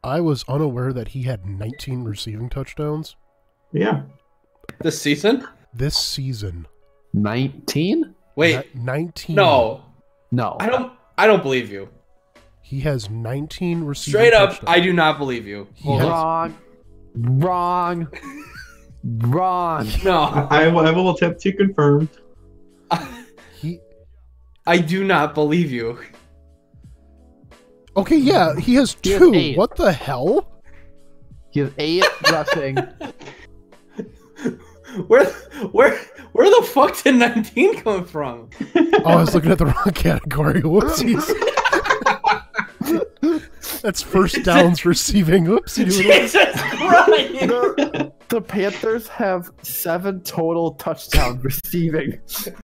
I was unaware that he had 19 receiving touchdowns. Yeah. This season? This season. 19? Wait. 19. No. No. I don't believe you. He has 19 receiving Straight up, touchdowns. I do not believe you. Wrong. Wrong. Wrong. No. I will attempt to confirm. I do not believe you. Okay, yeah, he has He has 2. 8. What the hell? He has 8 rushing. Where the fuck did 19 come from? Oh, I was looking at the wrong category. Whoopsies. That's first downs receiving. Oopsie doodle. Jesus Christ! The Panthers have 7 total touchdowns receiving.